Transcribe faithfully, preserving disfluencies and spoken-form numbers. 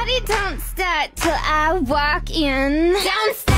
party don't start till I walk in. Don't start.